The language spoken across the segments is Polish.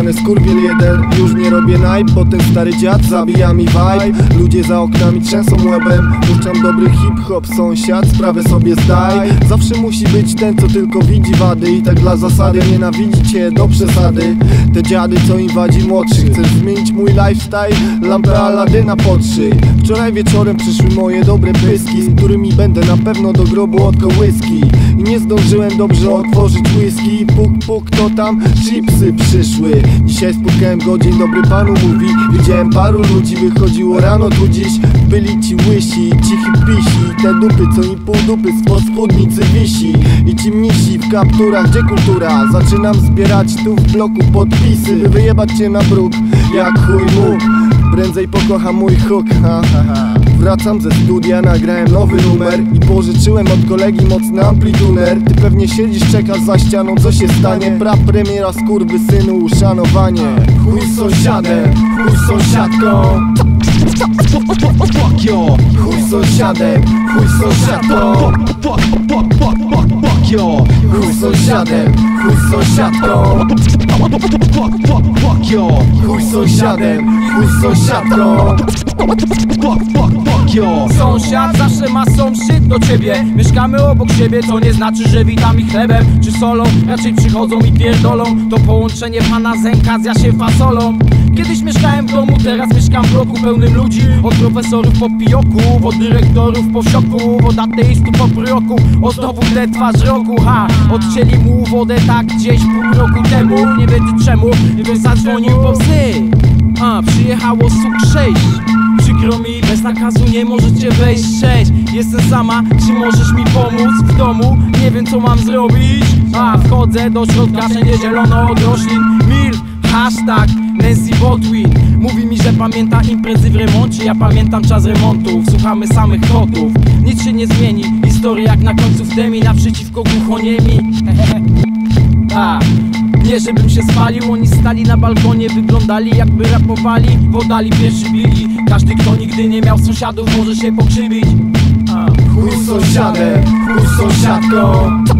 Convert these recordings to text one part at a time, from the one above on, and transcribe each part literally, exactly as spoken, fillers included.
Zacznę skurwiel jeden, już nie robię najp, bo ten stary dziad zabija mi vibe. Ludzie za oknami trzęsą łebem, puszczam dobry hip-hop, sąsiad, sprawę sobie zdaj. Zawsze musi być ten, co tylko widzi wady, i tak dla zasady nienawidzi cię do przesady. Te dziady, co im wadzi młodszych. Chcesz zmienić mój lifestyle? Lampę Aladyna podszyj. Wczoraj wieczorem przyszły moje dobre pyski, z którymi będę na pewno do grobu od kołyski. I nie zdążyłem dobrze otworzyć whisky. Puk, puk, to tam chipsy przyszły. Dzisiaj spotkałem go, dzień dobry panu mówi. Widziałem paru ludzi, wychodziło rano tu dziś. Byli ci łysi, cichy pisi, te dupy, co im pół dupy spod spódnicy wisi. I ci mnisi w kapturach, gdzie kultura? Zaczynam zbierać tu w bloku podpisy, by wyjebać cię na bruk, jak chuj mógł. Prędzej pokocham mój hook, ha, ha, ha. Wracam ze studia, nagrałem nowy numer i pożyczyłem od kolegi mocny amplituner. Ty pewnie siedzisz, czekasz za ścianą, co się stanie? Pra premiera, skurwysynu, uszanowanie. Chuj z sąsiadem, chuj z sąsiadką. Fuck yo, chuj z sąsiadem, chuj z sąsiadką. Fuck, fuck, fuck, fuck, fuck yo, chuj z sąsiadem, chuj z sąsiadką. Fuck, fuck, fuck yo, chuj z sąsiadem, chuj z sąsiadką. Fuck, fuck, fuck yo. Sąsiad zawsze ma sąsiad do ciebie. Mieszkamy obok siebie, to nie znaczy, że witam ich chlebem czy solą. Raczej przychodzą i pierdolą. To połączenie pana Zenka z Jasiem fasolą. Kiedyś mieszkałem w domu, teraz mieszkam w bloku pełnym ludzi. Od profesorów po pijoków, od dyrektorów po wsioków, od ateistów po proroków, od znowu tę twarz roku, ha. Odcięli mu wodę tak gdzieś pół roku temu. Nie wiem czemu, ktoś zadzwonił po psy. A, przyjechało suk sześć. Przykro mi, bez nakazu nie możecie wejść. Cześć, jestem sama, czy możesz mi pomóc w domu? Nie wiem co mam zrobić. A, wchodzę do środka, wszędzie zielono od roślin. Mil, hashtag Nancy Botwin. Mówi mi, że pamięta imprezy w remoncie. Ja pamiętam czas remontów, słuchamy samych kotów. Nic się nie zmieni, historia jak na końcu w demi. Naprzeciwko głuchoniemi. A, nie żebym się spalił, oni stali na balkonie, wyglądali jakby rapowali, podali pierwszy bili. Każdy kto nigdy nie miał sąsiadów może się pokrzywić. A, chuj z sąsiadem, chuj z sąsiadką.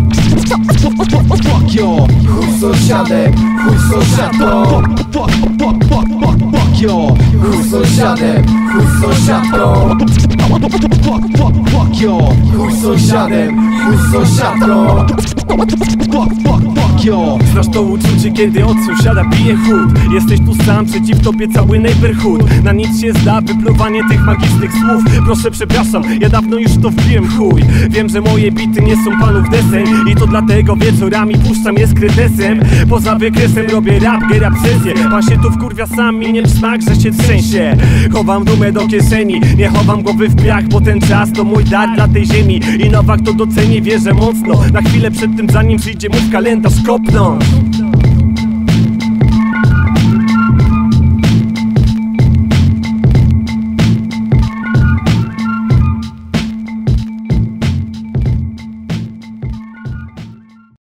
Fuck yo, chuj z sąsiadem, chuj z sąsiadką. Fuck, fuck, fuck, fuck, fuck yo, chuj z sąsiadem, chuj z sąsiadką. Fuck, fuck, fuck yo, chuj z sąsiadem, chuj z sąsiadką. Fuck, fuck, fuck yo. Znasz to uczucie, kiedy od sąsiada bije chód. Jesteś tu sam, przeciw tobie cały neighborhood. Na nic się zda wypluwanie tych magicznych słów. Proszę przepraszam, ja dawno już to wbiłem chuj. Wiem, że moje bity nie są panów deseń i to dlatego wieczorami puszczam je z kretesem. Poza wykresem robię rap, gera presję. Pan się tu wkurwia sam i nie znak, że się trzęsie. Chowam dumę do kieszeni, nie chowam głowy w piach, bo ten czas to mój dar dla tej ziemi. I Nowak to doceni, wierzę mocno. Na chwilę przed tym, zanim przyjdzie mu w kalendarz kopnąć.